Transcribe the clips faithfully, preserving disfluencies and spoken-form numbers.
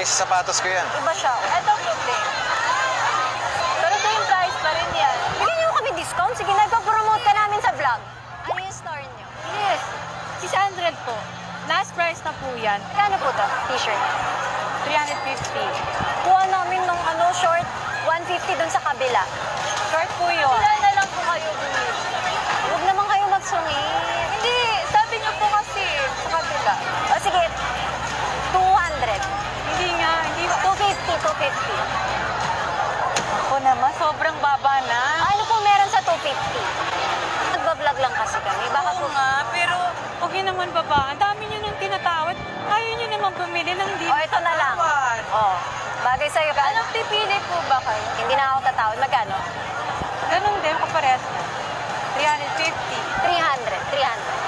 sa sapatos ko yan. Iba siya. Ito, puti. Pero ito yung price pa rin yan. Bigyan niyo kami discount. Sige, nagpa-promote ka namin sa vlog. Ano yung store niyo? Yes. six hundred po. Last price na po yan. Kano po to? T-shirt. three fifty. Kuha namin ng ano, short. one fifty dun sa kabila. Short po yun. Wala na lang po kayo bumili. Huwag naman kayo magsungit. Hindi. Sabi niyo po kasi sa kabila. O sige. two hundred. Hindi nga. Hindi two fifty, two fifty. Ako naman, sobrang baba na. Ano po meron sa two fifty? Nagbablog lang kasi kami. Baka Oo po... nga, pero huwag yun naman baba. Ang dami nyo nang tinatawad. Ayaw nyo naman bumili ng hindi. O, ito na lang. O, bagay sa'yo. Anong pipili po ba kayo? Hindi na ako tatawad. Magkano? Ganun din, kapares na. three fifty. three hundred. three hundred.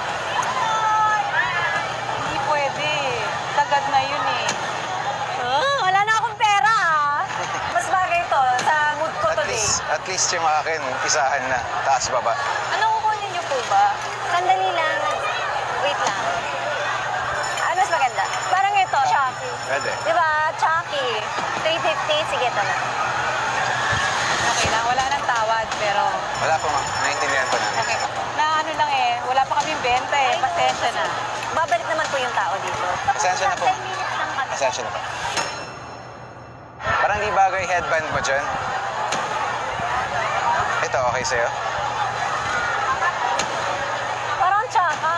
Hindi pwede. Sagad na yun eh. Oh, wala na akong pera ah. Mas bagay to sa mood ko At today. least, at least yung akin, isahan na. Taas baba. Ano kukunin niyo po ba? Sandali lang. Wait lang. Ano mas maganda? Parang ito, Chucky. Pwede. Di ba? Chucky. three fifty. Sige, ito na. Okay lang, wala nang tawad, pero... Wala po, ma'am. Naintindihan ko na. Okay. Na ano lang eh, wala pa kaming benta eh. Pasensya na. Babalik naman po yung tao dito. Pasensya na po. ten minutes lang kami. Pasensya na po. Parang di bagay headband mo dyan. Ito, okay sa'yo? Parang tsaka.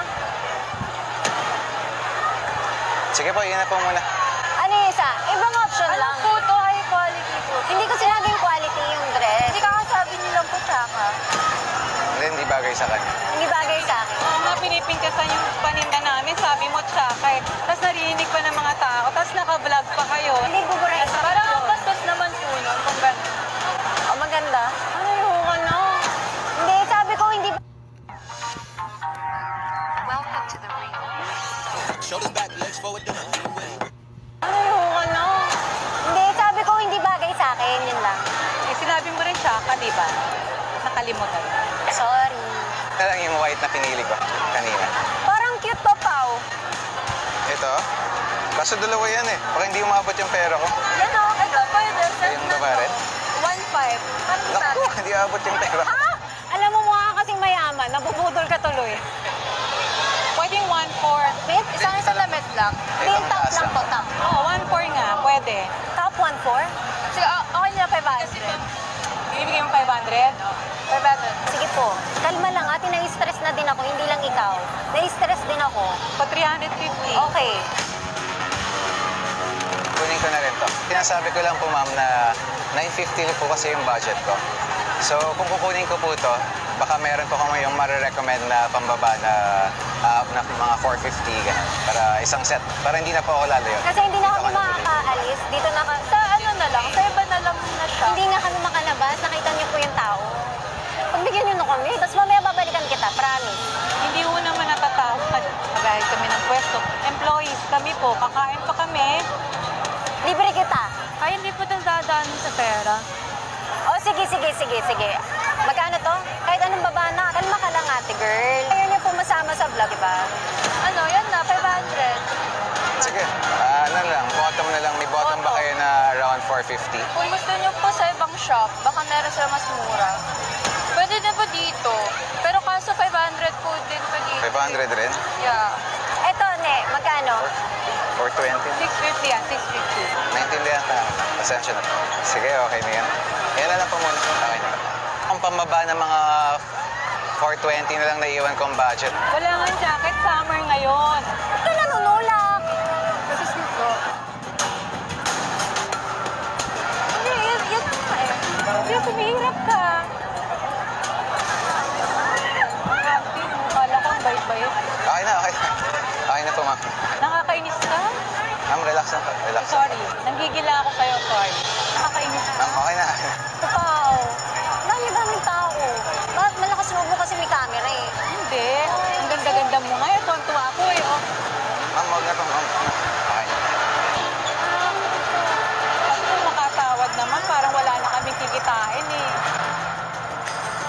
Sige po, yun na po muna. Ano yung isa? Ibang option lang. po to? High quality po. Hindi ko sinabing quality yung dress. Hindi kakasabi nilang po tsaka. Hindi, hindi bagay sa kanya. Hindi bagay sa akin. Oo nga, pinipintasan yung paninda namin. Sabi mo tsaka eh. Tapos narinig pa ng mga tao. Tapos naka-vlog pa kayo. Hindi gugurin. Parang ang bastos naman po nun kung gano'n. Oh, maganda. Ano yung ano? Hindi, sabi ko hindi. Welcome to the ring. Shoulders back, legs forward, down. Ano yung ano? Hindi, sabi ko hindi bagay sa akin. Yun lang. Eh, sinabi mo rin tsaka, di ba? Nakalimutan. Sorry. Ito lang yung white na pinili ko kanina. Parang cute to, Pao. Ito? Kaso dalawa yan eh. Baka hindi umabot yung pera ko. Yan o. Ito pa yun. Yung babae rin? one five. Naku, hindi umabot yung pera. Ah! Alam mo mukha kasing mayaman. Nabubudol ka tuloy. Pwedeng one four. Babe, isang isang damit lang. Hindi, Ito, yung top mataas lang lang. to, top. Oo, one four nga. Pwede. Top one four? Sige, okay na five hundred. Ibigay mo five hundred? five hundred. Sige po. Kalma lang ate. Na-stress na din ako. Hindi lang ikaw. Na-stress din ako. Pa three fifty. Okay. Kunin ko na rin to. Sinasabi ko lang po, ma'am, na nine fifty po kasi yung budget ko. So, kung kukunin ko po to, baka meron po kami yung marirecommend na pambaba na, uh, na mga four fifty, ganun. Para isang set. Para hindi na po ako lalayo. Kasi hindi na kami Dito ako nabili. makakaalis. Dito na ka... Sa ano na lang? Sa iba na lang na siya. Hindi nga kami makalabas. Nakita niyo po yung tao. Pagbigyan niyo na kami. Tapos mamaya babalikan kita. Promise. Hindi mo naman natatawad. Magahit kami ng pwesto. Employees kami po. Kakain pa kami. Libre kita. Kaya hindi po nang dadaan sa pera. O sige, sige, sige, sige. Magkano to? Kahit anong baba na. Kalma ka lang ate girl. Ayaw niyo po masama sa vlog, diba? Ano, yan na. five hundred. Sige. Ah, ano lang, bottom na lang. May bottom ba kayo na around four fifty? Kung gusto niyo po sa ibang shop, baka meron sila mas mura. Pwede na po dito. Pero kaso five hundred po din po dito. five hundred rin? Yeah. Eto, ne. Magkano? four twenty? six fifty yan, six fifty. Naintindihan ka naman. Pasensya na po. Sige, okay na yan. Yan na lang po muna. Okay na. Ang pambaba ng mga four twenty na lang naiwan kong budget. Wala nga jacket, summer ngayon. Ito nanunulak. Kasi sito. Hindi, yan, yan na nga eh. Hindi, kumihirap ka. Grabe, mukala ko ang bait-bait. Okay na, okay na. Okay na po, ma'am. Nakakainis ka? Ma'am, relax lang po. Relax lang. Sorry, nanggigila ako sa'yo, sorry. Nakakainis ka. Ma'am, okay na. Tao. Dami-daming tao. Bakit malakas loob mo kasi may camera eh. Hindi, ang ganda-ganda mo nga. Tuwan-tuwa ako eh. Oh. Ma'am, huwag na po, ma'am. Okay na. At kung makatawad naman, parang wala na kaming kikitain eh.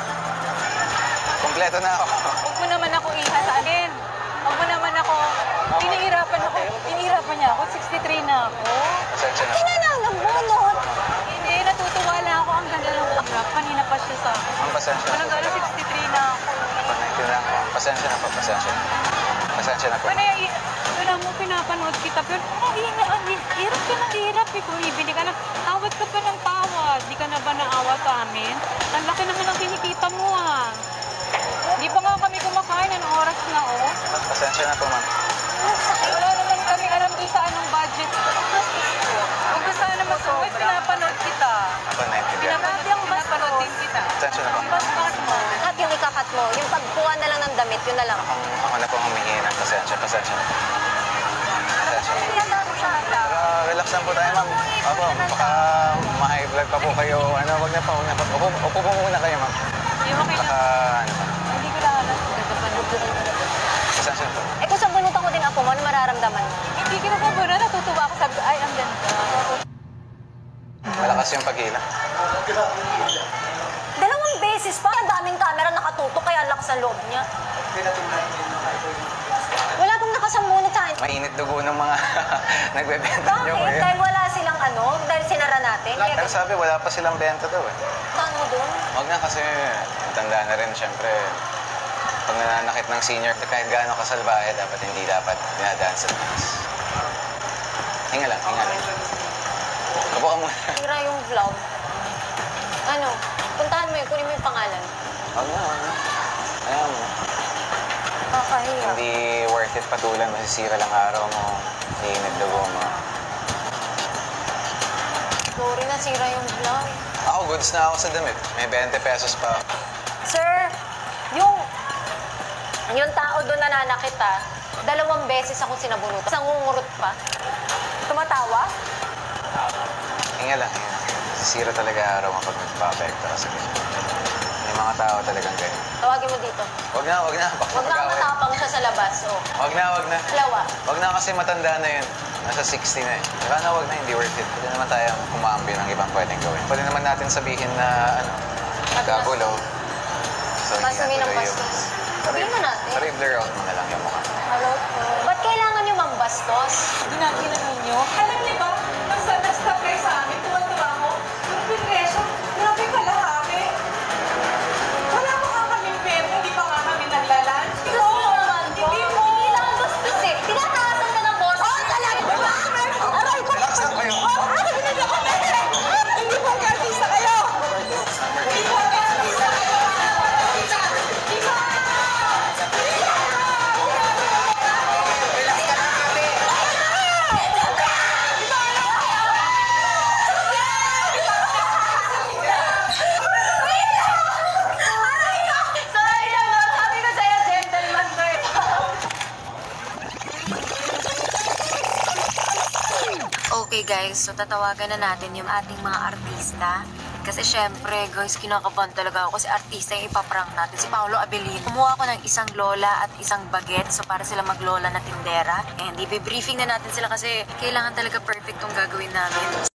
Kompleto na ako. Huwag mo naman ako ihasanin. Huwag mo naman ako Pinihirapan ako. Pinihirapan niya ako. sixty-three na ako. Pasensya na. Hindi na lang nabunot. Hindi, natutuwa lang ako. Ang ganda ng ugrap. Kanina pa siya sa akin. Ma'am, pasensya na. Walang gala, sixty-three na ako. Naintindihan ko. Pasensya na po, pasensya na. Pasensya na po. Ano yung, wala mo pinapanood kita, pero ang hina, ang hirap ka ng hirap eh. Kung ibili ka ng, awat ka pa ng tawad. Di ka na ba naawa sa amin? Ang laki naman ang kinikita mo ah. Di pa nga kami kumakain, anong oras na oh. Pasensya na po, ma'am. Wala naman kami alam doon sa anong budget. Kung gusto sana naman sa wait, pinapanood kita. Ako naintindihan. Pinapanood yung pinapanood din kita. Pasensya na po. Ang basbas mo. At yung ikakat mo, yung pagkuha na lang ng damit, yun na lang. Ako, ako na po humingi ng pasensya. Pasensya na po. Pasensya na. Yan lang siya. Ah, relax lang po tayo, ma'am. Opo, baka ma-high blood pa po kayo. Ano, wag na po, wag na po. Upo, upo po muna kayo, ma'am. Yung okay Baka, lang. ano pa. Hindi ko lang alam. Nagpapanood ko rin. Pasensya na po. Eh kung sa bunutan ko din ako mo, ano mararamdaman mo? Hindi ko pa muna natutuwa ako. Sabi ko, ay, ang ganda. Malakas yung paghila. Dalawang beses pa, ang daming camera nakatutok, kaya ang lakas ang loob niya. Wala pong nakasammunot sa akin. Mainit dugo ng mga nagbebenta nyo Bakit? ngayon. Dahil wala silang ano, dahil sinara natin. Kaya Pero sabi, wala pa silang benta daw eh. saan mo doon? Huwag na kasi tanda na rin, syempre. Pag nananakit ng senior, kahit gaano kasalbahe, dapat hindi dapat dinadaan sa taas. Hinga lang, hinga lang. Upo ka muna. Tira yung vlog. Ano, puntahan mo yun, kunin mo yung pangalan. Huwag na, huwag na. Ayaw mo. Kakahiya. Hindi worth it patulan, masisira lang araw mo. Iinit dugo mo. Sorry, nasira yung vlog. Ako, goods na ako sa damit. May twenty pesos pa. Sir, yung yung tao doon nananakit ah, dalawang beses ako sinabunutan. Isang ngungurot pa. Tumatawa? Hinga lang, hinga. Sisira talaga araw mo pag nagpa-apekto ka sa ganyan. May mga tao talagang ganyan. Tawagin mo dito. Wag na, wag na. Baka Huwag na mag-away. matapang siya sa labas. Oh. Wag na, wag na. Dalawa. Wag na kasi matanda na yun. Nasa sixty na eh. Baka na wag na, hindi worth it. Pwede naman tayo kumambi ng ibang pwedeng gawin. Pwede naman natin sabihin na, ano, nagkagulo. So, Mas hindi uminom natuloy yung... bastos. Sabihin mo natin. Pero i-blur out mo na lang yung mukha. Hello po. Ba't kailangan yung mambastos? Ginaginahan nyo. Alam niyo ba, nasa nag-stop kayo sa amin, tuwan-tuwa ako. Pero pinresyo, grabe kalahati. Wala pa nga kami pera, hindi pa nga kami naglalunch. Gusto mo naman po? Hindi mo. Hindi lang bastos eh. Tinataasan ka ng boss. Oh, talaga ba? Aray ko. Relax lang kayo. Hindi po artista kayo! Hindi po artista kayo! Hindi po! Sorry naman. Sabi ko sa'yo, gentleman to eh. Okay guys, so tatawagan na natin yung ating mga artista. Kasi syempre, guys, kinakabahan talaga ako kasi artista yung ipaprank natin, si Paolo Abilino. Kumuha ako ng isang lola at isang baget, so para sila maglola na tindera. And i-briefing na natin sila kasi kailangan talaga perfect tong gagawin namin.